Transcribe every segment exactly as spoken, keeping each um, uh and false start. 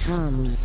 TOMz.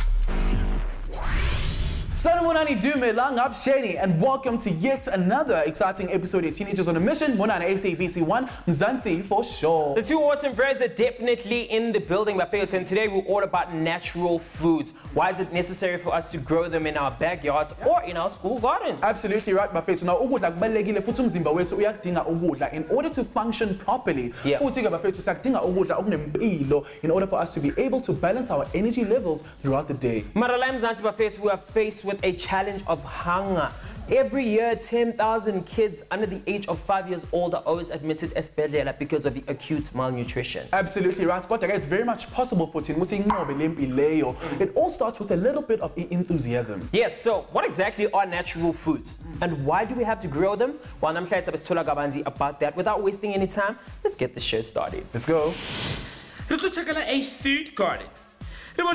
Sanibonani Dumelang, I'm Shani, and welcome to yet another exciting episode of Teenagers on a Mission. Monana S A B C one, Mzansi for sure. The two awesome brands are definitely in the building, my favorite, and today we're all about natural foods. Why is it necessary for us to grow them in our backyards or in our school garden? Absolutely right, my favorite. Now, ukudla kubalekile futhi umzimba wethu uyadinga ukudla in order to function properly. Yeah. Futhi ke bafethu sakudinga ukudla okunempilo in order for us to be able to balance our energy levels throughout the day. Marala Mzansi, my favorite, we are faced with a challenge of hunger. Every year, ten thousand kids under the age of five years old are always admitted esibhedlela because of the acute malnutrition. Absolutely right. But it's very much possible for Tin. It all starts with a little bit of enthusiasm. Yes, so what exactly are natural foods? And why do we have to grow them? Well, I'm about that. Without wasting any time, let's get the show started. Let's go. A food garden. In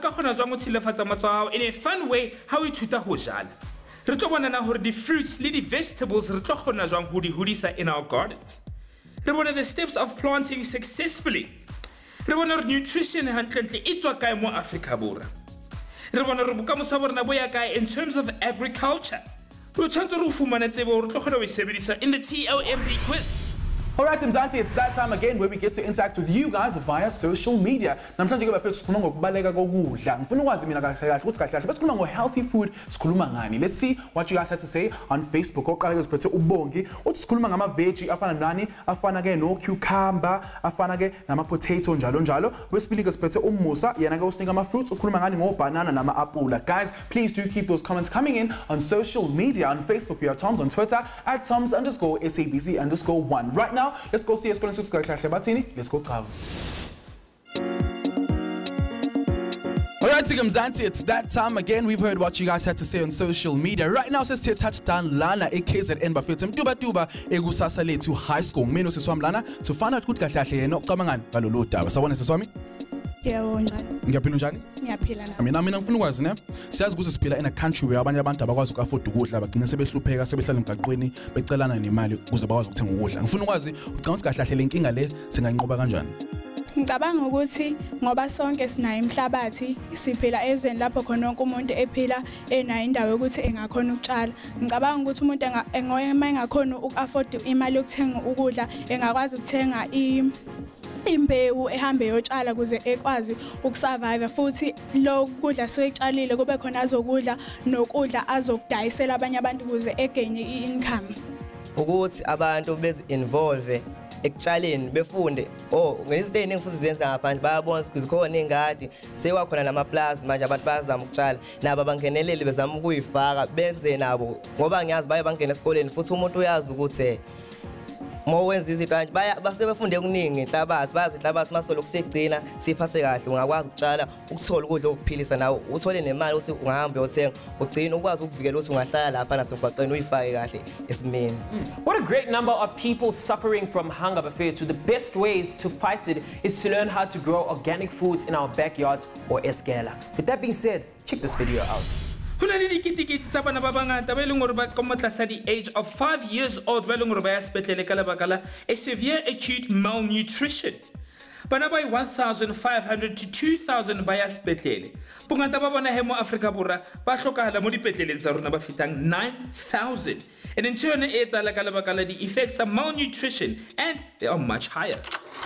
a fun way, how we tuta hojal. The fruits, the vegetables, in our gardens. The steps of planting successfully. Nutrition Africa. In terms of agriculture. In the TOMz quiz. Alright, Mzansi, it's that time again where we get to interact with you guys via social media. Namhlanje ke bafethu sikhuluma ngokubaleka kokudla. Ngifuna ukwazi mina kahle kahle ukuthi kahle kahle besikhuluma ngo healthy food sikhuluma ngani. Let's see what you guys had to say on Facebook. Oqala ke siphethe ubongi uthi sikhuluma ngama veggie afana nani, afana ke no cucumber, afana ke nama potato njalo njalo. Wesibili ke siphethe umusa, yena ke usinika ama fruits, ukhuluma ngani ngo banana nama apula. Guys, please do keep those comments coming in on social media. On Facebook we are TOMz, on Twitter at TOMz underscore S A B C underscore one. Right now, let's go see us going to Let's go cover. Alright, Mzansi, it's that time again. We've heard what you guys had to say on social media. Right now, let's take touchdown Lana, a K Z N Bafetum, Duba Duba, Egusasa Le to high school. Meno Siswam Lana to find out good Katashe, no Kamangan, Baluluta. So one is Swami? Yeah, Ngiyapila njani? Ngiyapila na. Mina mina ngifuna ukwazi ne. Siyazi ukuthi siphila in a country where abanye abantu abakwazi ukuafford ukudla bagcina sebehlupheka sebehlala emgaqweni becelana nemali ukuze bakwazi ukuthenga ukudla. Ngifuna ukwazi ucanga ukuthi kahle le nkinga le singayinqoba kanjani? Ngicabanga ukuthi ngoba sonke sinayo imhlabathi siphila ezweni lapho khona wonke umuntu ephila enayo indawo yokuthi engakhona ukutshala. Ngicabanga ukuthi umuntu engoyema engakhona ukuafford imali yokuthenga ukudla engakwazi ukuthenga i imbewu ehambe yotshala kuze ekwazi ukusurvive futhi lo kudla soyitshalile kube khona azokudla nokudla azokudayisela abanye abantu kuze egain i-income. Ukuthi abantu bezi involve ekutshaleni befunde oh ngezinto eziningi futhi zenza ngaphandle bayabona ukuthi khona ingadi sekwakhona nama plus manje abantu bayazama ukutshala nabo bangenelele bezama ukuyifaka benze nabo ngoba ngiyazi baye bangena esikoleni futhi umuntu uyazi ukuthi Mowenza izinto kanje baya basebefunde okuningi inhlabathi bazi inhlabathi masolo kusegcina siphase kahle ungakwazi ukutshala ukuthola ukudla okuphilisa nawe uthole nemali uthi ungahamba uyothenga ugcina ukwazi ukuvikela ukuthi ungahlala lapha nasemgwaqeni uyifake kahle esimeni. What a great number of people suffering from hunger, Buffet. So the best ways to fight it is to learn how to grow organic foods in our backyards or escala. With that being said, check this video out. A age of five years old, a severe acute malnutrition. Bana by one thousand five hundred to two thousand by aspetlele. Bongata ba bona hemo Africa Borwa ba hlokahala mo dipetleleng tsa rona ba fitang nine thousand. And in turn e tsala ka lebaka la the effects of malnutrition, and they are much higher.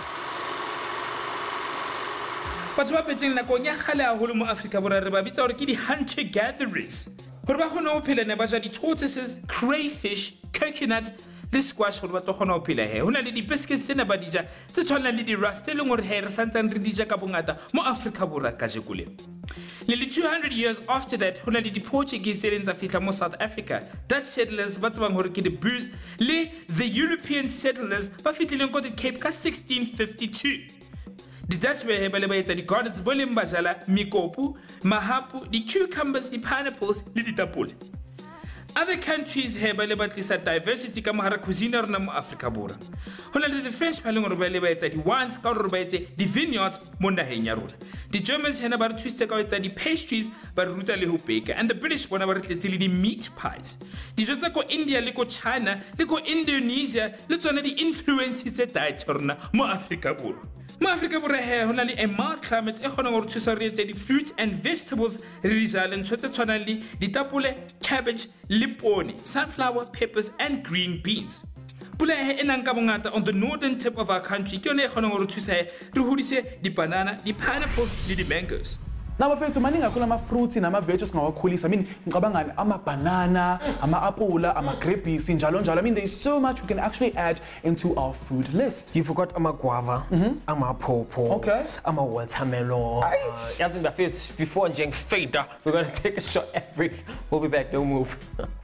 Batho ba petseng nakong ya kgale haholo mo Africa Borwa re ba bitsa hore ke di hunter gatherers. Hore ba kgona ho phela ne ba ja di tortoises, crayfish, coconuts, le squash hore ba tlo kgona ho phela he. Hona le di biscuits tsena ba dija tse tshwanang le di rust tse leng hore he re santsang re dija ka bongata mo Africa Borwa ka jekule. Nearly two hundred years after that, hona le di Portuguese tse tsa fihla mo South Africa. Dutch settlers ba tsebang hore ke di Boers le the European settlers ba fihlileng ko di Cape ka sixteen fifty-two. The Dutch were ba le ba etsa di gardens bo leng ba jala mikopu, mahapu, di cucumbers, di pineapples le ditapole. Other countries have a diversity ka mohara cuisine rona mo Africa Borwa. Hona le the French ba leng hore ba le ba etsa di wines ka hore ba etse di vineyards mo naheng ya rona. The Germans hena ba re twiste ka etsa di pastries ba re ruta le ho bake, and the British bona ba re tletse le di meat pies. Dijo tsa ko India le ko China le ko Indonesia le tsona di influence tse diet rona mo Africa Borwa. Mo Afrika Borwa he ho na le a mild climate e kgonang ho re thusa re etse di-fruits and vegetables re di jale ntho tse tshwanang le ditapole, cabbage le poone, sunflower, peppers and green beans. Pula he e nang ka bongata on the northern tip of our country ke yone e kgonang ho re thusa he re hodise di-banana, di-pineapples le di-mangoes. Now bafethu maningi kakhulu ama-fruits nama-veggies singawakhulisa. I mean ngicabangani ama-banana, ama-apula, ama-grapes njalo njalo. I mean there's so much we can actually add into our food list. You forgot ama-guava, ama-pawpaw, Okay. ama-watermelon. Yazi bafethu, before nje ngifade, we're going to take a short ad break. We'll be back, don't move.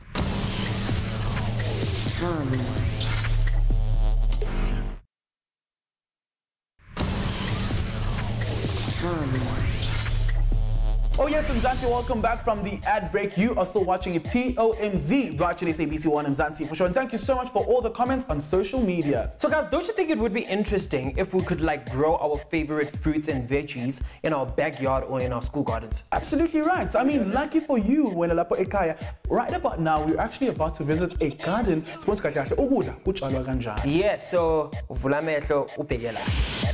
TOMz. TOMz. Oh yes, Mzansi, welcome back from the ad break. You are still watching T O M Z, right on S A B C one Mzansi for sure. And thank you so much for all the comments on social media. So guys, don't you think it would be interesting if we could like grow our favorite fruits and veggies in our backyard or in our school gardens? Absolutely right. I mean, lucky for you, when Lapo Ekaya, right about now, we're actually about to visit a garden. Yes, so vula mehlo ubheke la.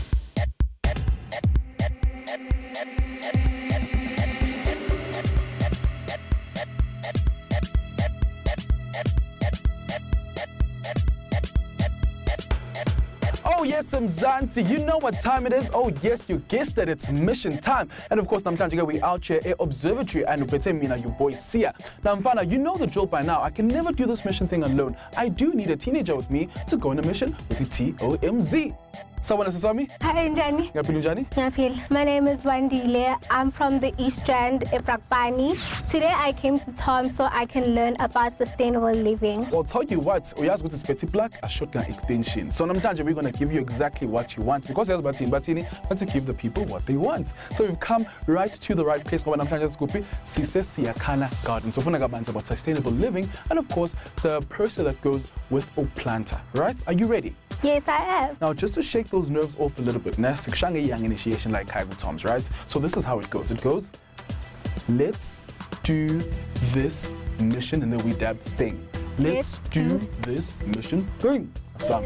Oh yes, Mzansi, you know what time it is. Oh yes, you guessed it, it's mission time. And of course, Namhlanje we out here at Observatory and Ubetemina, your boy Sia. Now Mfana, you know the drill by now. I can never do this mission thing alone. I do need a teenager with me to go on a mission with the T O M Z. Someone else saw me? Hi, Njani. Njani? Njani. My name is Wandile. I'm from the East Strand, Ebrakbani. Today I came to TOMz so I can learn about sustainable living. I'll tell you what, we ask what is Petit Black, a shotgun extension. So Namhlanje we're going to give you exactly what you want. Because there's Batini Batini, but to give the people what they want. So we've come right to the right place. Namhlanje Scoopy, Sise Siakana Garden. So Funagaban's about sustainable living and of course the person that goes with a planter, right? Are you ready? Yes, I am. Now, just to shake those nerves off a little bit, nah, Sikshanga young initiation like Kai with TOMz, right? So this is how it goes. It goes, let's do this mission, and then we dab thing. Let's, let's do, do this mission thing. Some.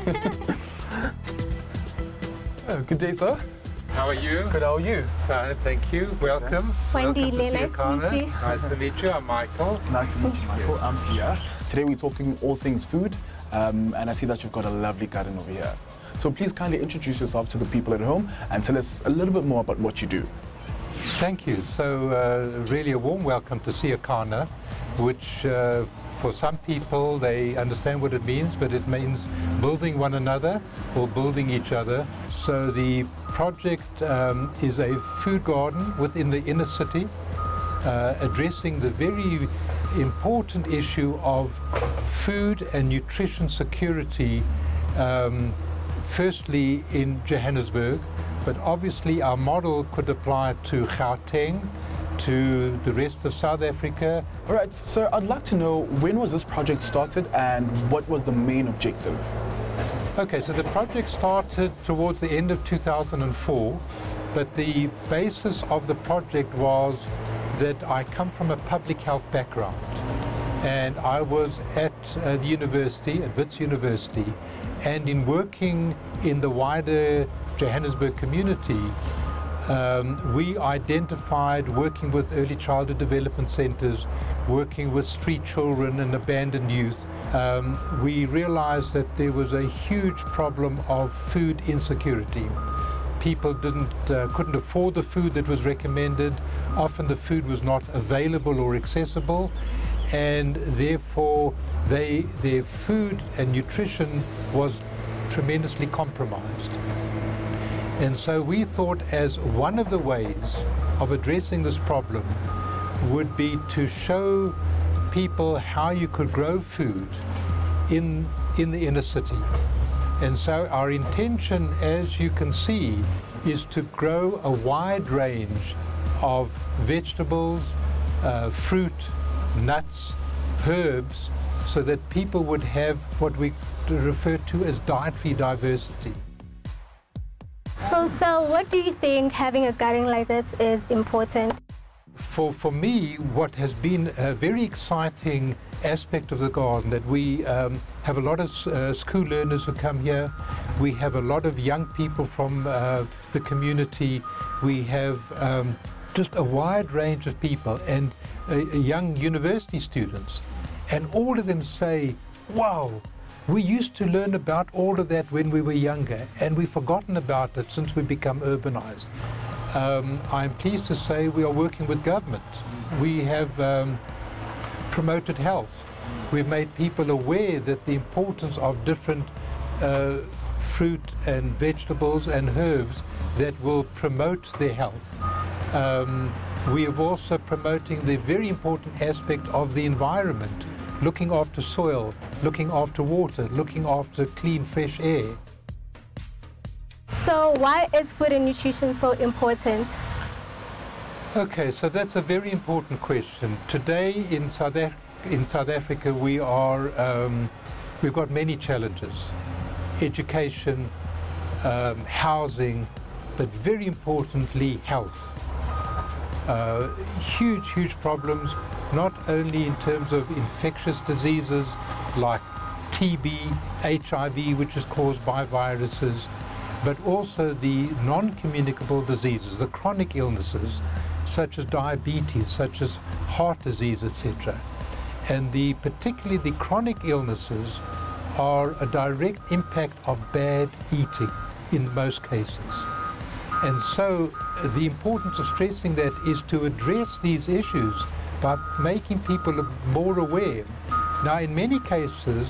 Oh, good day, sir. How are you? Good, how are you? Fine, thank you. Welcome. Wendy, Welcome to nice to meet you. Nice to meet you. I'm Michael. Nice to meet you, Michael. I'm Sia. Today we're talking all things food. Um, and I see that you've got a lovely garden over here. So please kindly introduce yourself to the people at home and tell us a little bit more about what you do. Thank you. So uh, really a warm welcome to Siakana, which uh, for some people they understand what it means, but it means building one another or building each other. So the project um, is a food garden within the inner city, uh, addressing the very important issue of food and nutrition security, um, firstly in Johannesburg, but obviously our model could apply to Gauteng, to the rest of South Africa. All right, sir, I'd like to know when was this project started and what was the main objective? Okay, so the project started towards the end of two thousand four, but the basis of the project was that I come from a public health background, and I was at uh, the university, at Wits University, and in working in the wider Johannesburg community, um, we identified working with early childhood development centers, working with street children and abandoned youth. Um, we realized that there was a huge problem of food insecurity. People didn't, uh, couldn't afford the food that was recommended. Often the food was not available or accessible, and therefore they, their food and nutrition was tremendously compromised. And so we thought as one of the ways of addressing this problem would be to show people how you could grow food in, in the inner city. And so our intention, as you can see, is to grow a wide range of vegetables, uh, fruit, nuts, herbs, so that people would have what we refer to as dietary diversity. So, so what do you think having a garden like this is important? for, for me, what has been a very exciting aspect of the garden, that we um, have a lot of uh, school learners who come here. We have a lot of young people from uh, the community. We have um, just a wide range of people, and uh, young university students. And all of them say, wow, we used to learn about all of that when we were younger, and we've forgotten about it since we become urbanized. Um, I'm pleased to say we are working with government. We have um, promoted health. We've made people aware that the importance of different uh, fruit and vegetables and herbs that will promote their health. Um, we are also promoting the very important aspect of the environment, looking after soil, looking after water, looking after clean, fresh air. So why is food and nutrition so important? Okay, so that's a very important question. Today in South, Af in South Africa we are, um, we've got many challenges. Education, um, housing, but very importantly health. Uh, huge, huge problems, not only in terms of infectious diseases like T B, H I V, which is caused by viruses, but also the non-communicable diseases, the chronic illnesses, such as diabetes, such as heart disease, et cetera. And the, particularly the chronic illnesses are a direct impact of bad eating in most cases. And so the importance of stressing that is to address these issues by making people more aware. Now, in many cases,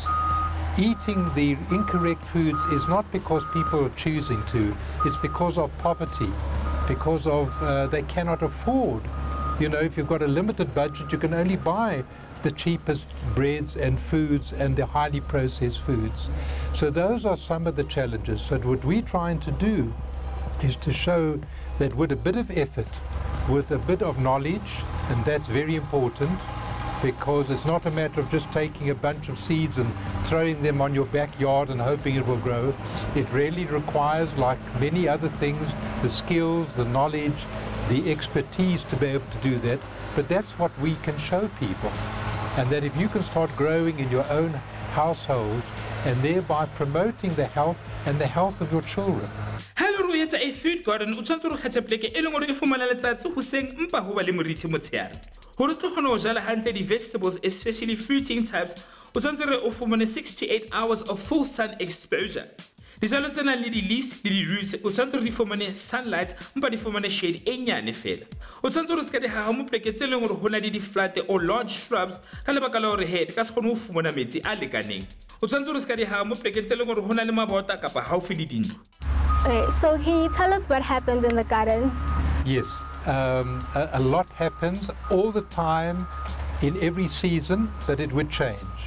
eating the incorrect foods is not because people are choosing to, it's because of poverty, because of uh, they cannot afford. You know, if you've got a limited budget, you can only buy the cheapest breads and foods and the highly processed foods. So those are some of the challenges. So what we're trying to do is to show that with a bit of effort, with a bit of knowledge, and that's very important, because it's not a matter of just taking a bunch of seeds and throwing them on your backyard and hoping it will grow. It really requires, like many other things, the skills, the knowledge, the expertise to be able to do that. But that's what we can show people. And that if you can start growing in your own households and thereby promoting the health and the health of your children. Hello, it's a food garden. U tshwantse go kgetha pleke e leng gore e fumana letsatsi hoseng mpa ho ba le moriti motshehare. Hore tlo kgona ho jala hantle di vegetables, especially fruiting types, u tshwantse re o fumane six to eight hours of full sun exposure. Dijalo tsena le di leaves le di roots o tshwantse re di fumane sunlight mpa di fumane shade e nyane fela. O tshwantse re ska di haha mo pleke tse leng gore hona le di flat or large shrubs ka lebaka la gore he ka se kgone ho fumana metsi a lekaneng. O tshwantse re ska di haha mo pleke tse leng gore hona le mabota kapa haufi le dintlo. Okay, so can you tell us what happens in the garden? Yes, um, a, a lot happens all the time in every season, but it would change.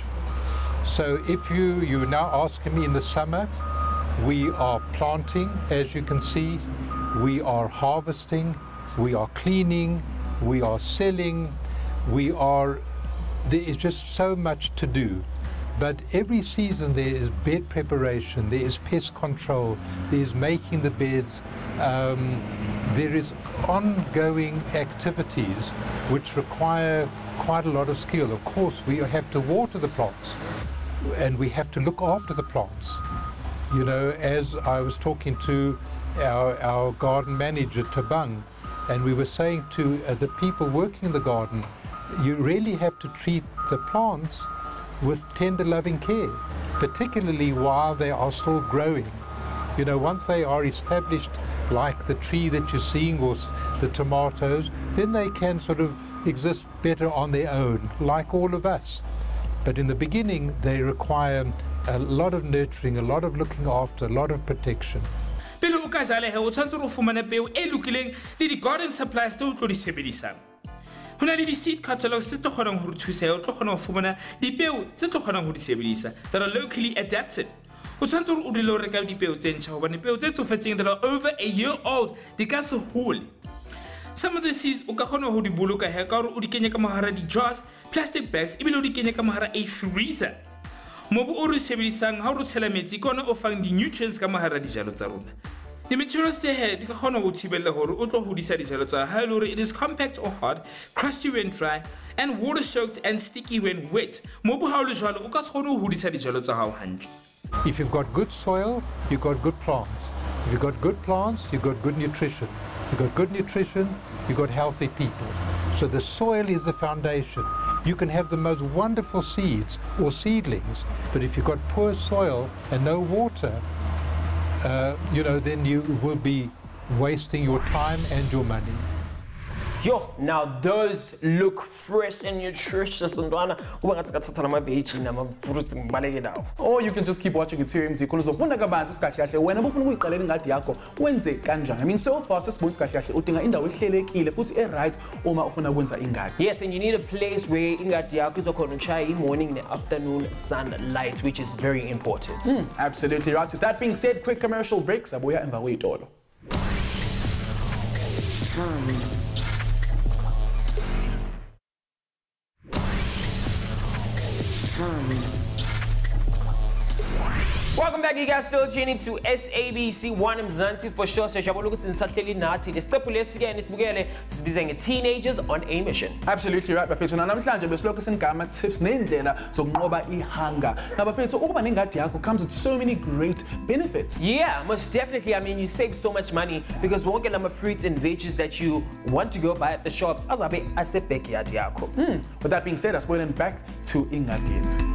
So if you, you now asking me in the summer, we are planting, as you can see, we are harvesting, we are cleaning, we are selling, we are, there is just so much to do. But every season there is bed preparation, there is pest control, there is making the beds, um, there is ongoing activities which require quite a lot of skill. Of course, we have to water the plants and we have to look after the plants. You know, as I was talking to our, our garden manager, Tabang, and we were saying to uh, the people working in the garden, you really have to treat the plants with tender loving care, particularly while they are still growing. You know, once they are established, like the tree that you're seeing or the tomatoes, then they can sort of exist better on their own, like all of us. But in the beginning, they require a lot of nurturing, a lot of looking after, a lot of protection. Pele o ka jala he o tshwantse go fumana peo e lokileng le di garden supplies tse o tlo di sebedisang. Hona le di seed catalogs tse tlo kgonang ho re thusa o tlo kgona ho fumana dipeo tse tlo kgonang ho di sebedisa that are locally adapted. O tshwantse gore o dile o reka dipeo tse ntjha hobane peo tse tsofetseng that are over a year old di ka se hole. Some of the seeds o ka kgona ho di boloka he ka gore o di kenye ka mohara di jars, plastic bags ebile o di kenye ka mohara a freezer. Mobu o re sebedisang ha o re tshela metsi ke ona o fang di nutrients ka mohara dijalo tsa rona. The materials tse he di ka kgona go thibela gore o tlo hodisa dijalo tsa ha le gore it is compact or hard, crusty when dry, and water soaked and sticky when wet. Mobu ha o le jwalo o ka se kgone ho hodisa dijalo tsa hao hantle. If you've got good soil, you've got good plants. If you've got good plants, you've got good nutrition. You've got good nutrition, you've got healthy people. So the soil is the foundation. You can have the most wonderful seeds or seedlings, but if you've got poor soil and no water, uh, you know, then you will be wasting your time and your money. Yo, now those look fresh and nutritious. Or you can just keep watching it TOMz. I mean, so far, yes, and you need a place where ingadi morning and afternoon sunlight, which is very important. Mm, absolutely right. With that being said, quick commercial breaks. Abuya and wait all. Welcome back, you guys. Still tuning to S A B C one Mzansi for sure. So, Jabolo is in Satleli Nati. The step police again is Bugele, speaking teenagers on a mission. Absolutely right, Bafethu. Now, I'm trying to just look at some tips, Nindela, so Moba Ihanga. Now, Bafethu, opening that Yako comes with so many great benefits. Yeah, most definitely. I mean, you save so much money because one get number fruits and veggies that you want to go buy at the shops. As I said, Becky at Yako. Mm. With that being said, I'm spoiling back to Ingati.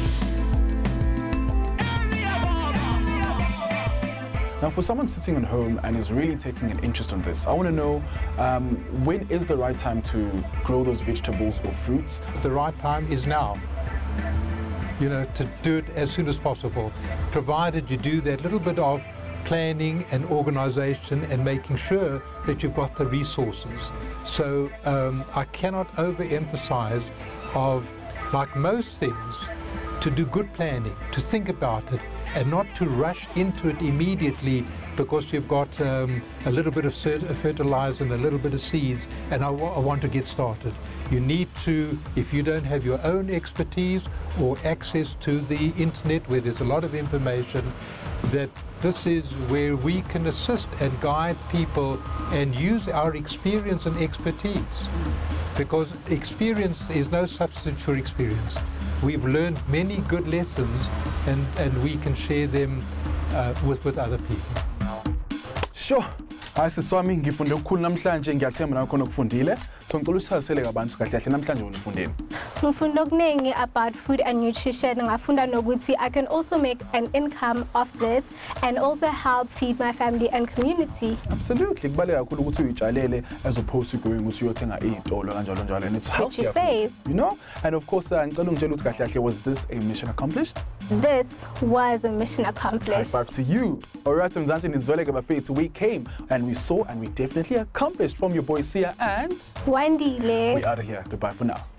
Now, for someone sitting at home and is really taking an interest in this, I want to know um, when is the right time to grow those vegetables or fruits? The right time is now. You know, to do it as soon as possible, provided you do that little bit of planning and organization and making sure that you've got the resources. So um, I cannot overemphasize of, like most things, to do good planning, to think about it, and not to rush into it immediately because you've got um, a little bit of fertilizer and a little bit of seeds and I, I want to get started. You need to, if you don't have your own expertise or access to the internet where there's a lot of information, that this is where we can assist and guide people and use our experience and expertise. Because experience is no substitute for experience. We've learned many good lessons and, and we can share them uh, with, with other people. Sure. Hayi siswami ngifunde ukukhulu namhlanje ngiyathemba nawe khona ukufundile. So ngicela usithalisele kabantu kahle kahle namhlanje unifundeni. Ngifunda okuningi about food and nutrition. Ngafunda nokuthi I can also make an income off this and also help feed my family and community. Absolutely. Kubaleka kakhulu ukuthi uyitshalele as opposed to going ukuthi uyothenga izitolo kanjalo njalo, and it's healthy food. You know? And of course ngicela ungitshela ukuthi kahle kahle, was this a mission accomplished? This was a mission accomplished. High five to you. All right, Mzansi Nizweleka Bafethu, we came and we saw and we definitely accomplished from your boy Sia and Wandile. We out of here. Goodbye for now.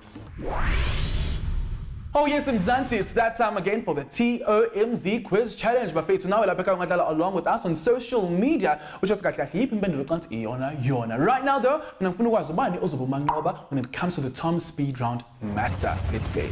Oh yes, Mzansi, it's that time again for the TOMz quiz challenge. Bafethu, now we'll be along with us on social media, which is right now though, when it comes to the TOMz speed round master. Let's play.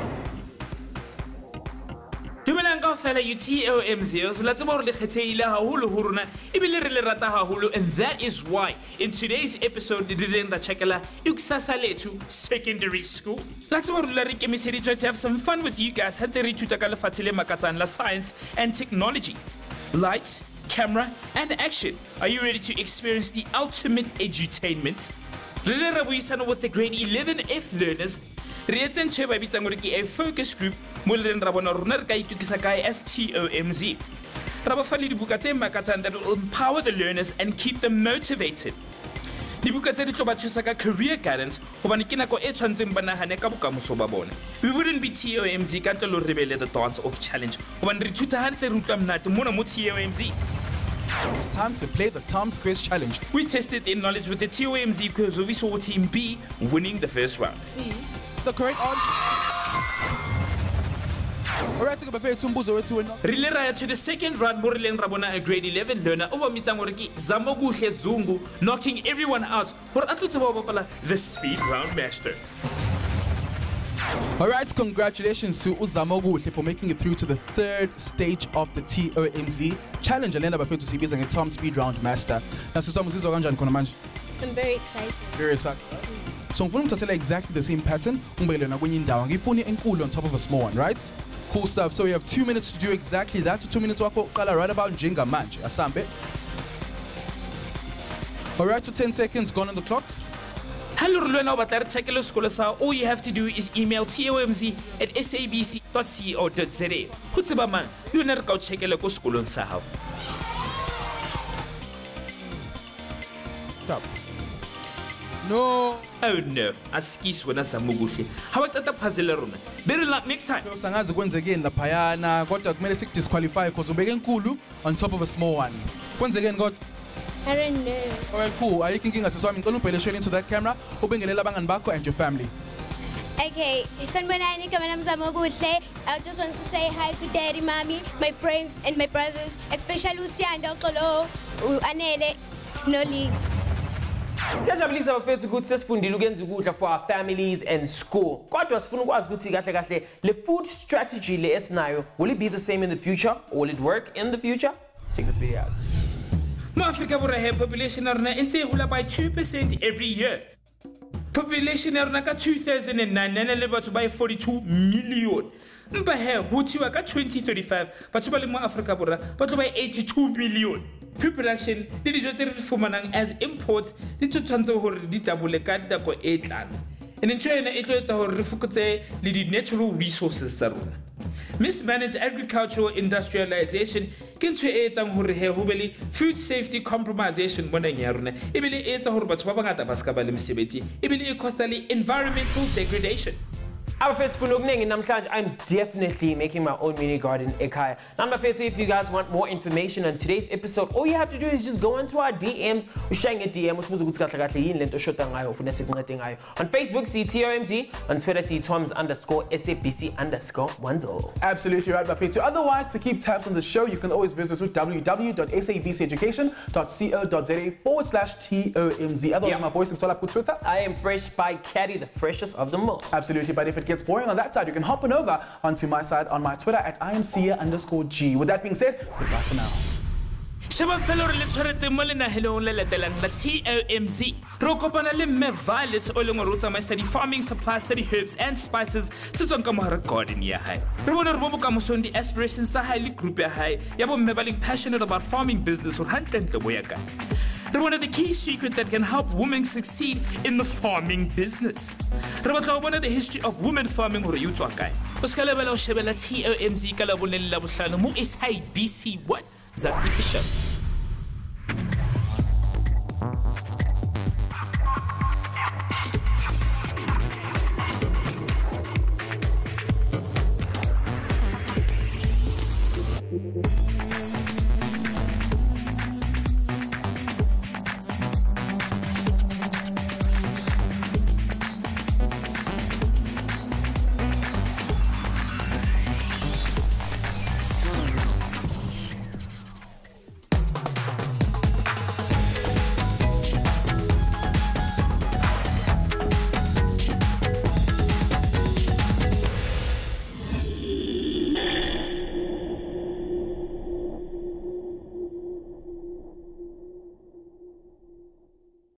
Dumelang kaofela you TOMzers, la tseba hore le kgethehile haholo ho rona ebile re le rata haholo, and that is why in today's episode le dileng ra checkela ikusasa lethu secondary school. La tseba hore la re ikemiseditswe to have some fun with you guys ha tse re ithuta ka lefatshe le makatsang la science and technology. Lights, camera and action. Are you ready to experience the ultimate edutainment? Re le ra buisana with the grade eleven F learners. Re etse ntho e ba bitsang hore ke a focus group mo le reng ra bona rona re ka itukisa kae as TOMz. Ra ba fa le dibuka tse makatsang that will empower the learners and keep them motivated. Dibuka tse di tlo ba thusa ka career guidance hobane ke nako e tshwantseng ba nahane ka bokamoso ba bona. We wouldn't be TOMz ka ntle le re be le the dance off challenge hobane re thuta ha ntse re utlwa monate mona mo TOMz. It's time to play the TOMz quiz challenge. We tested their knowledge with the TOMz quiz where we saw Team B winning the first round. C. It's the correct answer. Alright, so Rile raya to the second round mo rileng ra bona a grade eleven learner o ba mitsang hore ke Zamokuhle Zungu, knocking everyone out hore a tlo tseba ho bapala the speed round master. All right, congratulations to Uzama Guhle for making it through to the third stage of the T O M Z challenge. And then I'm to see this and Tom Speed Round Master. Now, so some I'm very excited. Very excited. So I'm going to tell exactly the same pattern. On top of a small one, right? Cool stuff. So we have two minutes to do exactly that. Two minutes wako right about Jinga Manch. Asambe. All right, so ten seconds gone on the clock. Hello, all you have to do is email tomz at s a b c dot co dot z a. Hutsiba man, you never go check a local school on Sahau. Stop. No. Oh no, askis when Asamugushi. How about the puzzle room? Better luck next time. So Sangazi once again, the Payana got a medicine disqualified because we're making Kulu on top of a small one. Once again, got. I don't know. Alright, cool. Are you thinking as a swami into that camera? Hoping and your family. Okay, I just want to say hi to Daddy, Mommy, my friends and my brothers, especially Luciano, Kolo, Anele, Noli. For our families and school. The food strategy will it be the same in the future or will it work in the future? Check this video out. Africa population are by two percent every year. Population are two thousand nine to by forty-two million. But here, Hutiwaka twenty thirty-five, but to Africa but by eighty-two million. Food production, the digital formanang as imports, the two tons of the double cat ko eight land. And in China, it was our refugee the natural resources. Mismanaged agricultural industrialization can create a food safety compromisation. Environmental degradation. I'm definitely making my own mini garden ekaya. Now, if you guys want more information on today's episode, all you have to do is just go into our D Ms. On Facebook, see T O M Z. On Twitter, see TOMz underscore S A B C underscore Wanzo. Absolutely right, Bafetu. Otherwise, to keep tabs on the show, you can always visit with w w w dot s a b c education dot co dot z a forward slash T O M Z. Otherwise, yep. My boys, Twitter. I am Fresh by Caddy, the freshest of them all. Absolutely, but if it gets boring on that side, you can hop on over onto my side on my Twitter at I am Sia underscore G. With that being said, goodbye for now. Shaban fellow let's molena hello la T O M Z. Rokopana le me violets oil ruta my study farming supplies study herbs and spices to tonkamara garden ya high. Rwona rwobo kamuson the aspirations the highly group ya high. Yabo mebaling passionate about farming business or hunting the boyaka. One of the key secrets that can help women succeed in the farming business. One of the history of women farming or you talk guy. Oskalabala Shebela T O M Z Kalabunella Bushano is S A B C what? Zati Fisher.